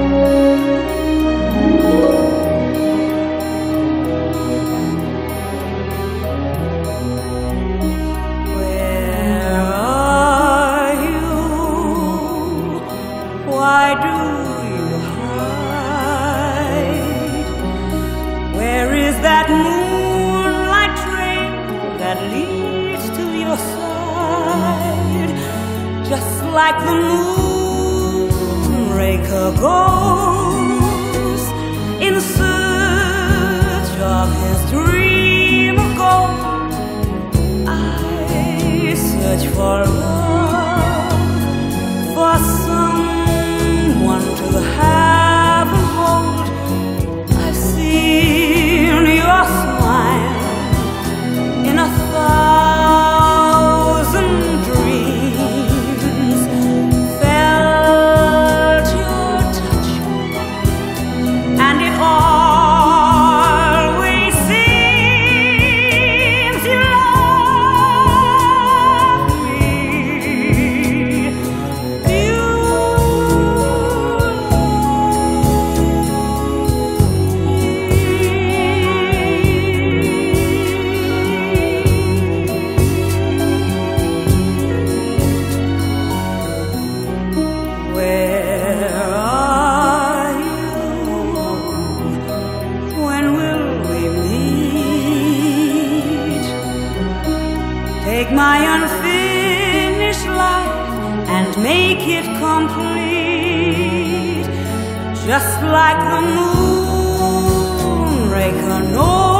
Why do you hide? Where is that moonlight trail that leads to your side? Just like the moonraker goes in search of his dream of gold, I search for love, for someone to have and hold. I've seen your smile in 1,000 dreams, felt your touch, and it always seems you love me. Where are you? When will we meet? Take my unfinished life and make it complete, just like the moonraker knows.